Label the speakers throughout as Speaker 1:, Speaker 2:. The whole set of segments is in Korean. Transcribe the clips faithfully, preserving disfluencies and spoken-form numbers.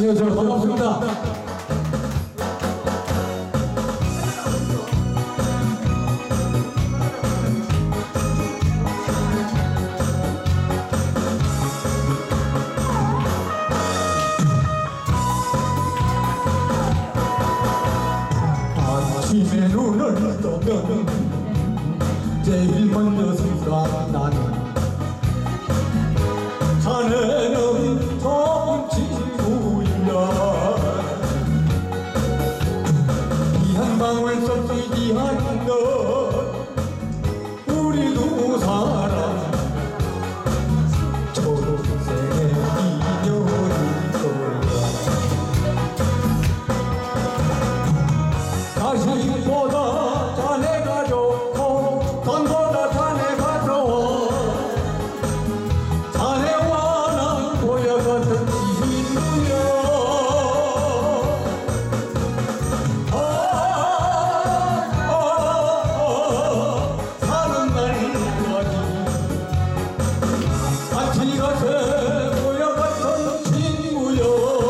Speaker 1: 안녕하세요. 반갑습니다. 아침에 눈을 뜨면 제일 먼저 생각나는 자네는 좋은 친구야. 이 한 방울 썩히지 않는 것 우리 두 사람 초록색의 인연일 거야. 자식보다 자네가 좋고 돈보다 자네가 좋아. 자네와 난 보여 같은 친구야. 아, 아, 아, 사는 날까지 같이 가세 보여 같은 친구야.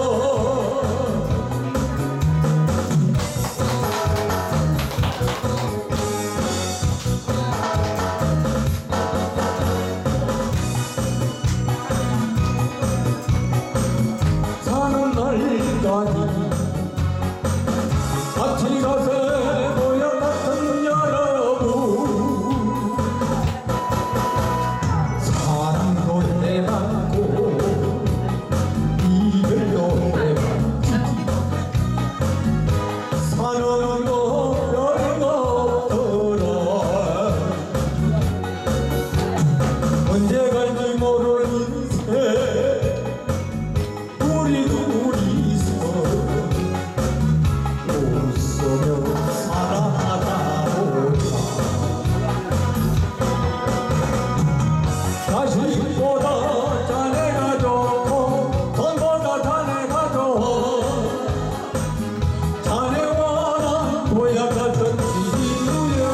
Speaker 1: 같이 가세 보여 같은 여러분. 사랑도 해봤고 이별도 해봤지. 사는 거 별거 없더라. 언제 갈지 모르는 인생 우리 둘이서 웃으며 살아가다 보자. 자식보다 자네가 좋고 돈보다 자네가 좋아. 자네와 난 보야 같은 친구야.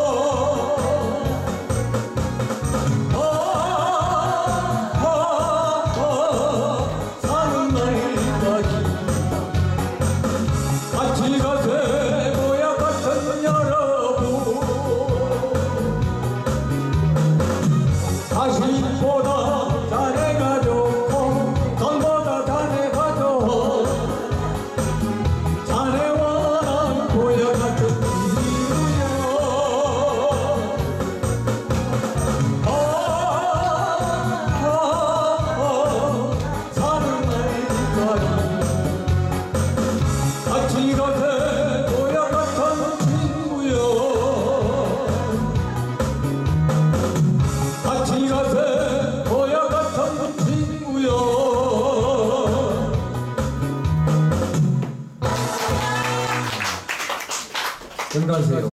Speaker 1: 아, 아, 아, 사는 날까지 같이 가세 보야 같은 여러분. 자식보다 자네가 좋고 돈보다 자네가 좋아. 자네와 난 보야 같은 친구야. 아, 아, 아, 사는 날까지 같이 가세 보야 같은 친구야. 같이 가세 보야 같은 친구야. 건강하세요.